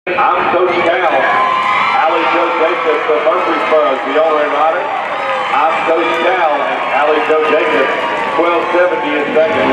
I'm Coach Cal. Allie Joe Jacobs, the Murfreesboro, the owner and rider. I'm Coach Cal, and Allie Joe Jacobs, 1270 is second.